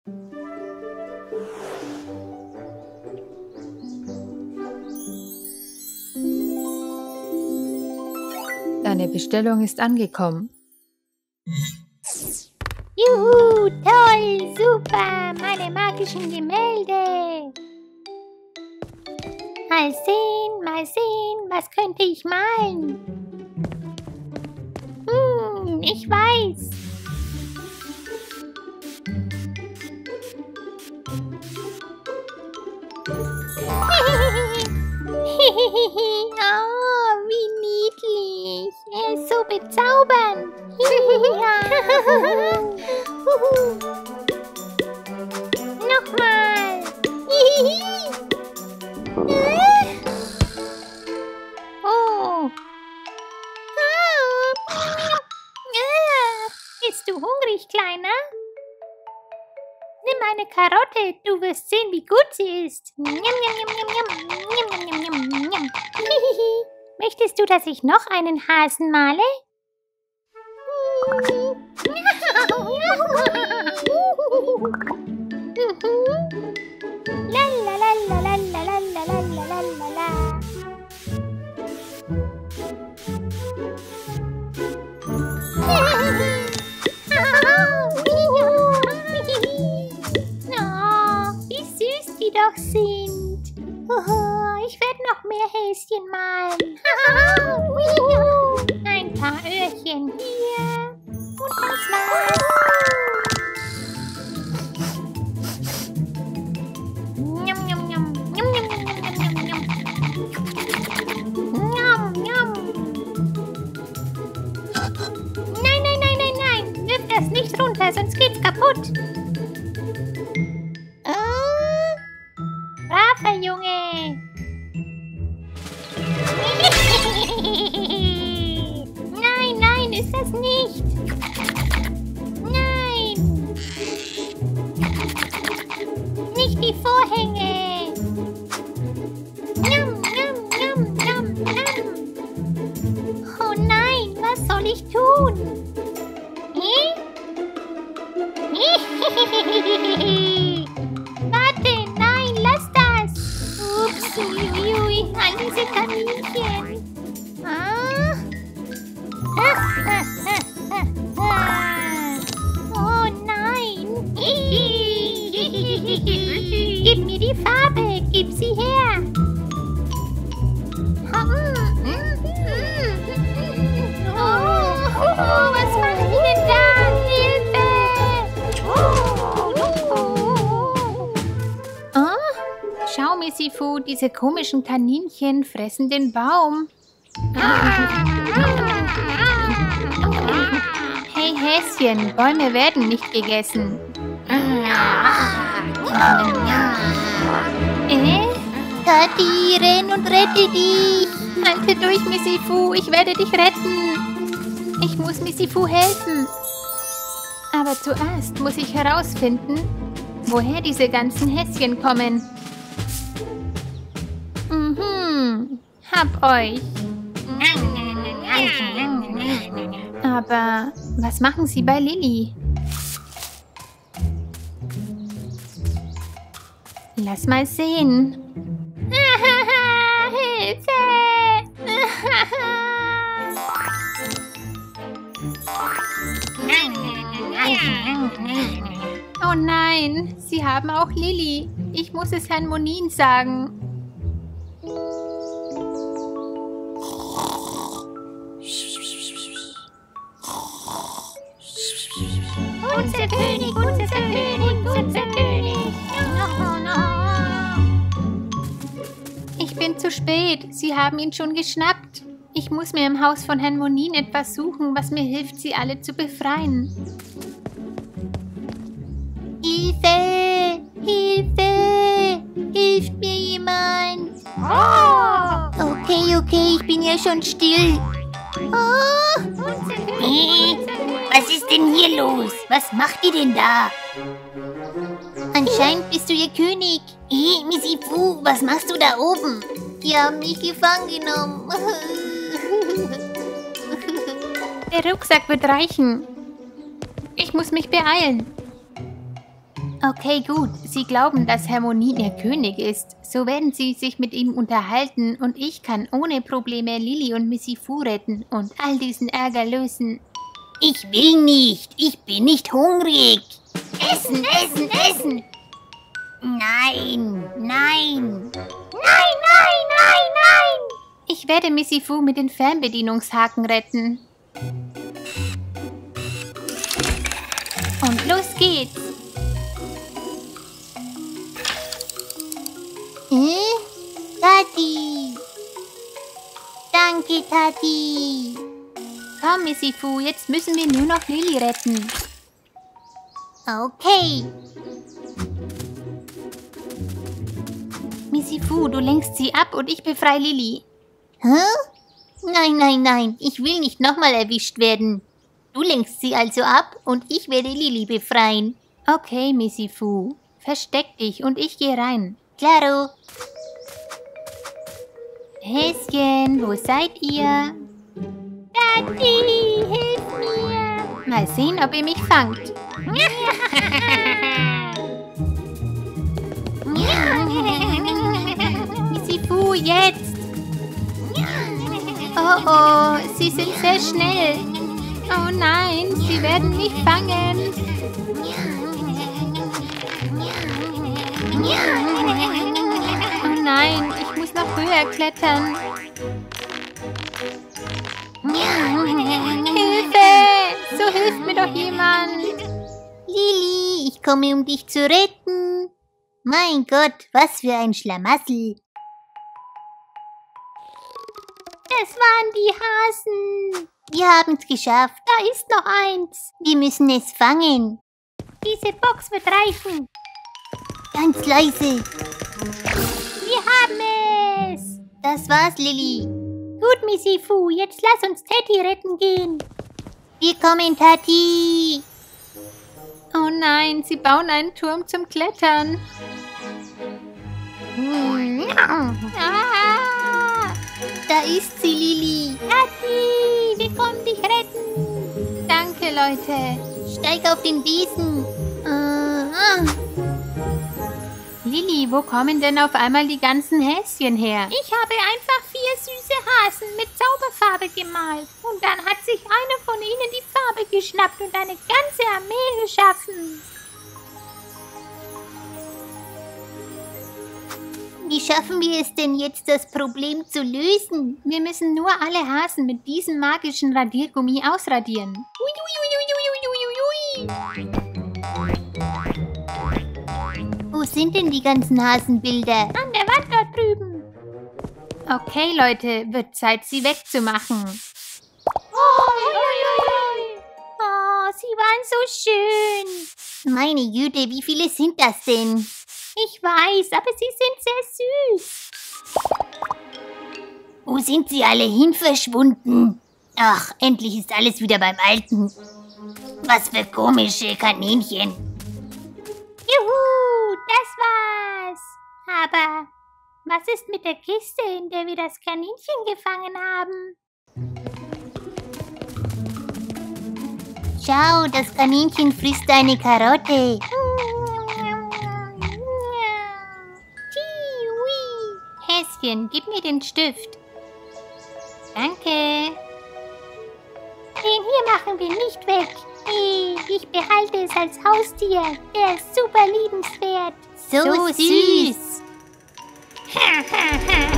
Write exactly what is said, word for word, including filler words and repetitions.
Deine Bestellung ist angekommen. Juhu, toll, super, meine magischen Gemälde. Mal sehen, mal sehen, was könnte ich malen? Hm, ich weiß. Oh, wie niedlich. Er ist so bezaubernd. Nochmal. Oh. Bist du hungrig, Kleiner? Nimm eine Karotte, du wirst sehen, wie gut sie ist. Njam, njam, njam, njam, njam, njam, njam, njam, njam. Möchtest du, dass ich noch einen Hasen male? La la la la la la la la la la la la. Doch sind. Ich werde noch mehr Häschen malen. Ein paar Öhrchen hier. Und das war's. Njam, njam, njam. Njam, njam, njam, njam, njam. Njam, njam. Nein, nein, nein, nein, nein. Wirf das nicht runter, sonst geht's kaputt. Braver Junge! Nein, nein, ist das nicht! Nein! Nicht die Vorhänge! Njam, njam, njam, njam, njam! Oh nein, was soll ich tun? Warte, nein, lass das! Ups, uiuiui, all diese Kaninchen. Ah? Oh nein! Gib mir die Farbe, gib sie her! Oh, was machen die denn da? Hilfe! Schau, Missy-Fu, diese komischen Kaninchen fressen den Baum. Hey Häschen, Bäume werden nicht gegessen. Äh? Tati, renn und rette dich. Halte durch, Missy-Fu, ich werde dich retten. Ich muss Missy-Fu helfen. Aber zuerst muss ich herausfinden, woher diese ganzen Häschen kommen. Mhm, hab euch. Aber was machen Sie bei Lilly? Lass mal sehen. Hilfe! Oh nein, Sie haben auch Lilly. Ich muss es Herrn Monin sagen. Unser König, unser König, unser König. No, no. Ich bin zu spät. Sie haben ihn schon geschnappt. Ich muss mir im Haus von Herrn Monin etwas suchen, was mir hilft, sie alle zu befreien. Hilfe! Hilfe! Hilft mir jemand? Oh. Okay, okay, ich bin ja schon still. Oh. Hey, was ist denn hier los? Was macht ihr denn da? Anscheinend bist du ihr König. Hey, Missy-Fu, was machst du da oben? Die haben mich gefangen genommen. Der Rucksack wird reichen. Ich muss mich beeilen. Okay, gut. Sie glauben, dass Hermonin ihr König ist. So werden sie sich mit ihm unterhalten und ich kann ohne Probleme Lili und Missy Fu retten und all diesen Ärger lösen. Ich will nicht. Ich bin nicht hungrig. Essen, essen, essen. Nein, nein. Nein, nein, nein, nein. Ich werde Missy Fu mit den Fernbedienungshaken retten. Und los geht's. Hm? Tati. Danke, Tati. Komm, Missy Fu, jetzt müssen wir nur noch Lili retten. Okay. Missy Fu, du lenkst sie ab und ich befreie Lili. Hä? Nein, nein, nein. Ich will nicht nochmal erwischt werden. Du lenkst sie also ab und ich werde Lili befreien. Okay, Missy Fu. Versteck dich und ich gehe rein. Klaro. Häschen, wo seid ihr? Tati, hilf mir. Mal sehen, ob ihr mich fangt. Missy Fu, jetzt! Oh oh, sie sind sehr schnell. Oh nein, sie werden mich fangen. Oh nein, ich muss noch höher klettern. Hilfe! So hilft mir doch jemand. Lili, ich komme, um dich zu retten. Mein Gott, was für ein Schlamassel. Das waren die Hasen. Wir haben es geschafft. Da ist noch eins. Wir müssen es fangen. Diese Box wird reichen. Ganz leise. Wir haben es. Das war's, Lili. Gut, Missy Fu, jetzt lass uns Teddy retten gehen. Wir kommen, Tati. Oh nein, sie bauen einen Turm zum Klettern. Ah, da ist sie, Lili. Tati, wir kommen dich retten. Danke, Leute. Steig auf den Besen. Ah. Lili, wo kommen denn auf einmal die ganzen Häschen her? Ich habe einfach vier süße Hasen mit Zauberfarbe gemalt. Und dann hat sich einer von ihnen die Farbe geschnappt und eine ganze Armee geschaffen. Wie schaffen wir es denn jetzt, das Problem zu lösen? Wir müssen nur alle Hasen mit diesem magischen Radiergummi ausradieren. Ui, ui, ui, ui, ui, ui, ui. Wo sind denn die ganzen Hasenbilder? An der Wand dort drüben. Okay, Leute, wird Zeit, sie wegzumachen. Oi, oi, oi. Oh, sie waren so schön. Meine Güte, wie viele sind das denn? Ich weiß, aber sie sind sehr süß. Wo sind sie alle hin verschwunden? Ach, endlich ist alles wieder beim Alten. Was für komische Kaninchen. Juhu, das war's. Aber was ist mit der Kiste, in der wir das Kaninchen gefangen haben? Schau, das Kaninchen frisst eine Karotte. Häschen, gib mir den Stift. Danke. Den hier machen wir nicht weg. Ich behalte es als Haustier. Er ist super liebenswert. So, so süß. süß.